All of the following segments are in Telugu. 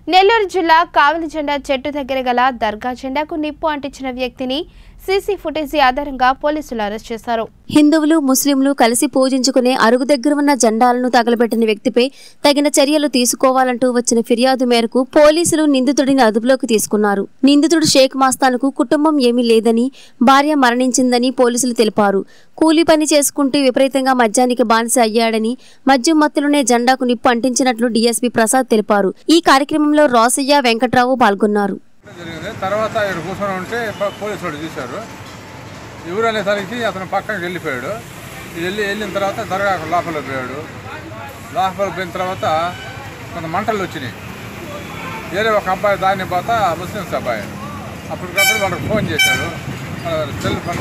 నెల్లూరు జిల్లా కావలిజెండా చెట్టు దగ్గర గల దర్గా జెండాకు నిప్పు అంటించిన వ్యక్తిని సీసీ ఫుటేజ్ ఆధారంగా పోలీసులు అరెస్ట్ చేశారు. హిందువులు ముస్లింలు కలిసి పూజించుకునే అరుగు దగ్గర ఉన్న జెండాలను తగలబెట్టిన వ్యక్తిపై తగిన చర్యలు తీసుకోవాలంటూ వచ్చిన ఫిర్యాదు మేరకు పోలీసులు నిందితుడిని అదుపులోకి తీసుకున్నారు. నిందితుడు షేక్ మస్తాన్కు కుటుంబం ఏమీ లేదని, భార్య మరణించిందని పోలీసులు తెలిపారు. కూలీ పని చేసుకుంటూ విపరీతంగా మద్యానికి బానిస అయ్యాడని, మద్యం మత్తులోనే జెండాకు నిప్పు అంటించినట్లు డీఎస్పీ ప్రసాద్ తెలిపారు. ఈ కార్యక్రమంలో రాసయ్య, వెంకట్రావు పాల్గొన్నారు. తర్వాత ఇక్కడ కూర్చొని ఉంటే పోలీసు వాడు చూశారు. ఎవరు అనేసరికి అతను పక్కనకి వెళ్ళిపోయాడు. వెళ్ళిన తర్వాత దర్గా లోపలికి పోయాడు. లోపలికి పోయిన తర్వాత కొంత మంటలు వచ్చినాయి. వేరే ఒక అబ్బాయి దాన్ని పోతా ముస్లిమ్స్ అబ్బాయి అప్పటికప్పుడు వాళ్ళకి ఫోన్ చేశాడు. సెల్ ఫోన్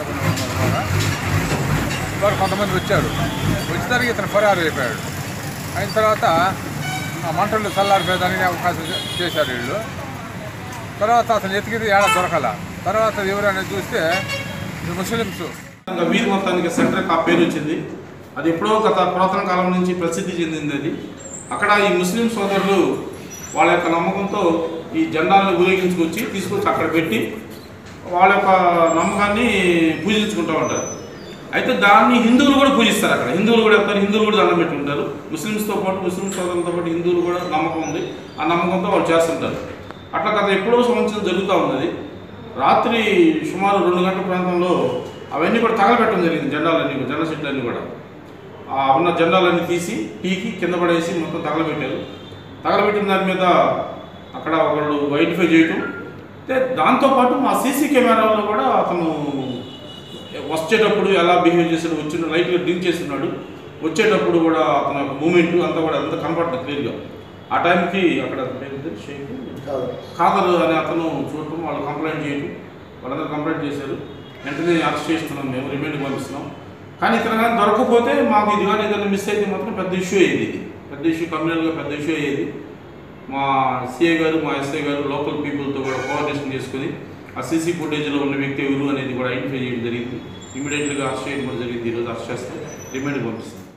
వారు కొంతమంది వచ్చారు. వచ్చేసరికి ఇతను ఫరారు అయిపోయాడు. అయిన తర్వాత ఆ మంటలు చల్లారిపోయేదానికి అవకాశం చేశారు వీళ్ళు. తర్వాత అతను ఎతికిది ఏడ దొరకల. తర్వాత ఎవరైనా చూస్తే ముస్లిమ్స్ వీర్ మొత్తానికి సెంటర్ ఆ పేరు వచ్చింది. అది ఎప్పుడో గత పురాతన కాలం నుంచి ప్రసిద్ధి చెందింది. అది అక్కడ ఈ ముస్లిం సోదరులు వాళ్ళ యొక్క నమ్మకంతో ఈ జెండాలను ఊరేగించుకొచ్చి తీసుకొచ్చి అక్కడ పెట్టి వాళ్ళ యొక్క నమ్మకాన్ని పూజించుకుంటూ ఉంటారు. అయితే దాన్ని హిందువులు కూడా పూజిస్తారు. అక్కడ హిందువులు కూడా వెళ్తారు, హిందువులు కూడా దండం పెట్టుకుంటారు. ముస్లిమ్స్తో పాటు ముస్లిం సోదరులతో పాటు హిందువులు కూడా నమ్మకం ఉంది. ఆ నమ్మకంతో వాళ్ళు చేస్తుంటారు. అట్లా గత ఎప్పుడో సంవత్సరం జరుగుతూ ఉన్నది. రాత్రి సుమారు 2 గంటల ప్రాంతంలో అవన్నీ కూడా తగలబెట్టడం జరిగింది. జెండాలన్నీ కూడా, జెండా సెట్లన్నీ కూడా ఉన్న జెండాలన్నీ తీసి పీకి కింద పడేసి మొత్తం తగలబెట్టారు. తగలబెట్టిన దాని మీద అక్కడ ఒకళ్ళు ఐడెంటిఫై చేయటం. దాంతోపాటు మా సీసీ కెమెరాలో కూడా అతను వచ్చేటప్పుడు ఎలా బిహేవ్ చేశాడు, వచ్చిన లైట్గా డ్రింక్ చేస్తున్నాడు, వచ్చేటప్పుడు కూడా అతని యొక్క మూమెంట్ అంతా కూడా అంతా కనపడుతుంది క్లియర్గా. ఆ టైంకి అక్కడ షేక్ ఖాదర్ అనే అతను చూడటం, వాళ్ళు కంప్లైంట్ చేయటం, వాళ్ళందరూ కంప్లైంట్ చేశారు. వెంటనే అరెస్ట్ చేస్తున్నాం, మేము రిమాండ్కి పంపిస్తున్నాం. కానీ ఇతను కానీ దొరకకపోతే మాకు ఇది కానీ ఏదైనా మిస్ అయితే మాత్రం పెద్ద ఇష్యూ అయ్యేది. ఇది పెద్ద ఇష్యూ, కమ్యూనల్గా పెద్ద ఇష్యూ అయ్యేది. మా సిఐ గారు, మా ఎస్ఐ గారు లోకల్ పీపుల్తో కూడా కోఆర్డినేషన్ చేసుకుని ఆ సీసీ ఫుటేజ్లో ఉన్న వ్యక్తి ఎవరు అనేది కూడా ఐడెంటిఫై చేయడం జరిగింది. ఇమీడియట్గా అరెస్ట్ చేయడం కూడా జరిగింది. ఈరోజు అరెస్ట్ చేస్తే రిమాండ్కి పంపిస్తాం.